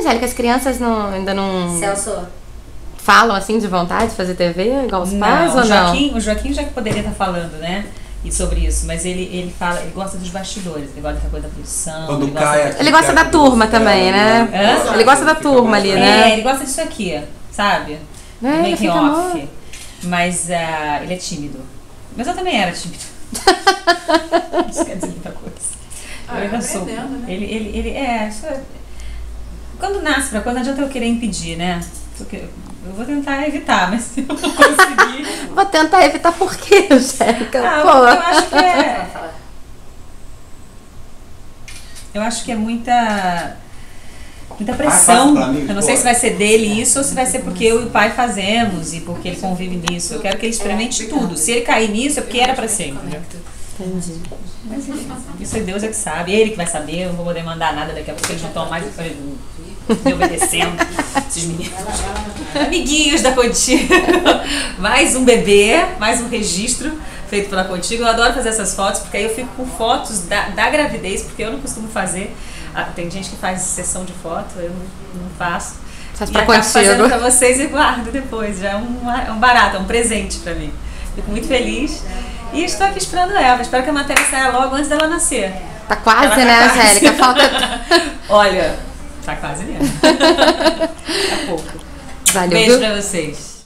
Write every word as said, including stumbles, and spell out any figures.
Angélica, as crianças não, ainda não Celso. falam assim de vontade de fazer T V igual os Não, pais ou o não? Joaquim, o Joaquim já que poderia estar falando, né? E sobre isso, mas ele, ele fala, ele gosta dos bastidores, ele gosta da coisa da produção. Quando ele cai gosta, aqui, Ele gosta da cai turma tudo, também, né? Hã? Ele gosta da turma ali, né? É, ele gosta disso aqui, sabe? É, ele Making fica off. mó- Mas uh, ele é tímido. Mas eu também era tímido. Isso quer dizer muita coisa. Ah, eu ainda é sou. aprendendo, né? Ele, ele, ele é, isso é. Quando nasce pra coisa, não adianta eu querer impedir, né? Porque eu vou tentar evitar, mas se eu não conseguir. Vou tentar evitar por quê, Angélica? Ah, Pô. eu acho que é. Eu acho que é muita. Muita pressão. pra mim, Eu não sei pô. se vai ser dele isso ou se vai ser porque eu e o pai fazemos e porque ele convive nisso. Eu quero que ele experimente tudo. Se ele cair nisso é porque era pra ser, entendeu? Entendi. Mas enfim, isso é Deus é que sabe. Ele que vai saber, eu não vou poder mandar nada daqui a pouco, eles não estão mais me obedecendo. Esses meninos. Amiguinhos da Contigo. Mais um bebê, mais um registro feito pela Contigo. Eu adoro fazer essas fotos, porque aí eu fico com fotos da, da gravidez, porque eu não costumo fazer. Ah, tem gente que faz sessão de foto, eu não, não faço. Faz E pra acabo Contigo. fazendo pra vocês e guardo depois. Já é um, é um barato, é um presente pra mim. Fico muito feliz. E estou aqui esperando ela. Espero que a matéria saia logo antes dela nascer. Tá quase, Ela tá né, quase. Angélica? Falta. Olha, tá quase mesmo. Daqui a pouco. Valeu, Beijo viu? pra vocês.